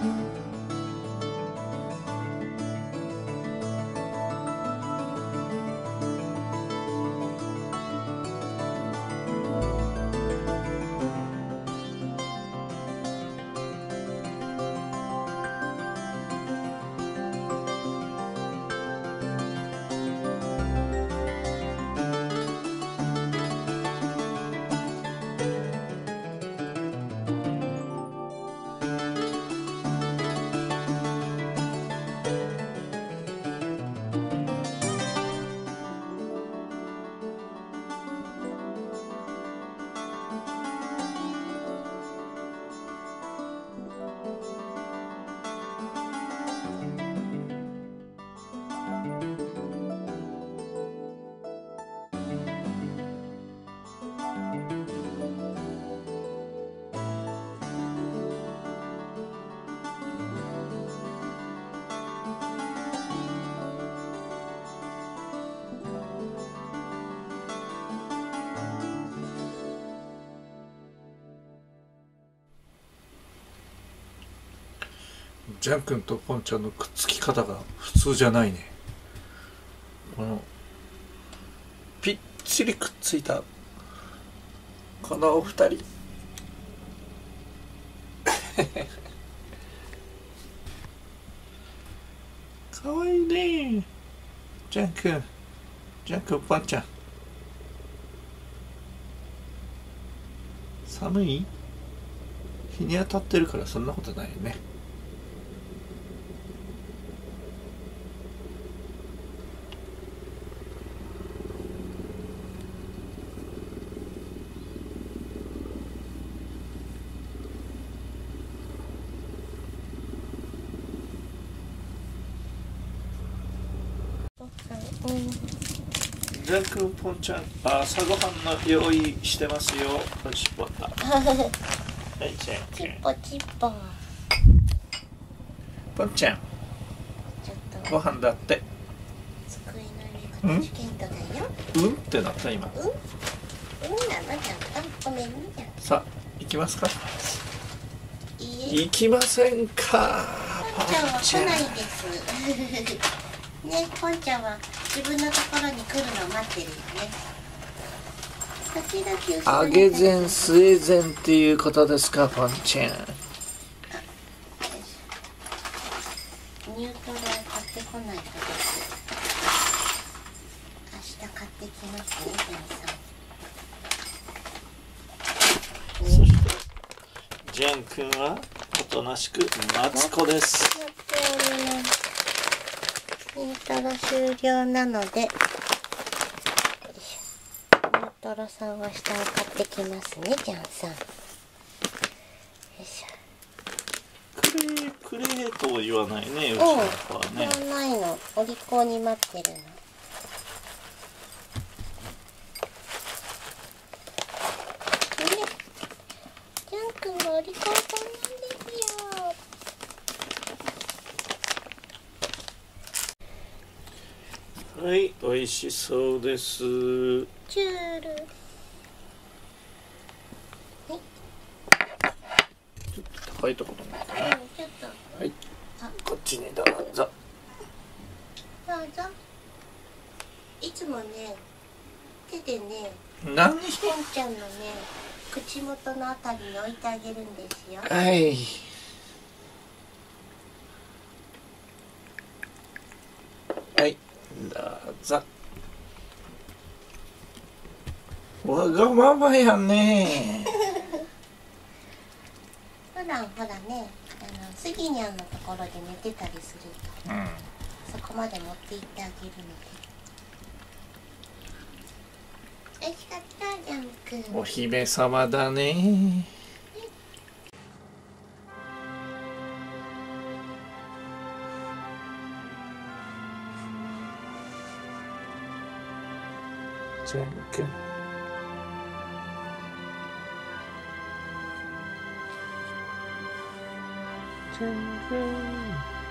ジャン君とポンちゃんのくっつき方が普通じゃないね。このぴっちりくっついたこのお二人かわいいね。ジャン君ポンちゃん、寒い？日に当たってるからそんなことないよね。ジャン君ポンちゃん、朝ごはんの用意してますよ。おしっぽだ。はい、ジャン君。 チッポチッポ。 ポンちゃん、ご飯だって。 机の上が試験とだよ。 うんってなった今。 うんなのじゃん。ごめんねじゃん。 さあ行きますか。 いいえ。 行きませんか。 ポンちゃんは来ないです。ね、ポンちゃんは自分のところに来るのを待ってるよね。時々 あげ膳据え膳っていうことですか、ポンちゃん。 ニュートラル買ってこないとです。明日買ってきますね、 そしてジャン君はおとなしくマツコです。 ニュートロ終了なので、ニュートロさんは下を買ってきますね、ジャンさん。よいしょ。 クレーとは言わないね、うちの子はね。 言わないの。お利口に待ってるの。ジャン君がお利口さんなんですよ。 はい、美味しそうです。 チュール。はい。 ちょっと高いところね。 ちょっと。 はい。こっちにどうぞ。 どうぞ。いつもね、手でね、 何？ ポンちゃんのね、口元のあたりに置いてあげるんですよ。 はい。はい、どうぞ。わがままやね。 普段ほらね、スギニャンのところで寝てたりすると、そこまで持って行ってあげるので。美味しかったジャン君。 お姫様だね。ジャン君。ジャン君。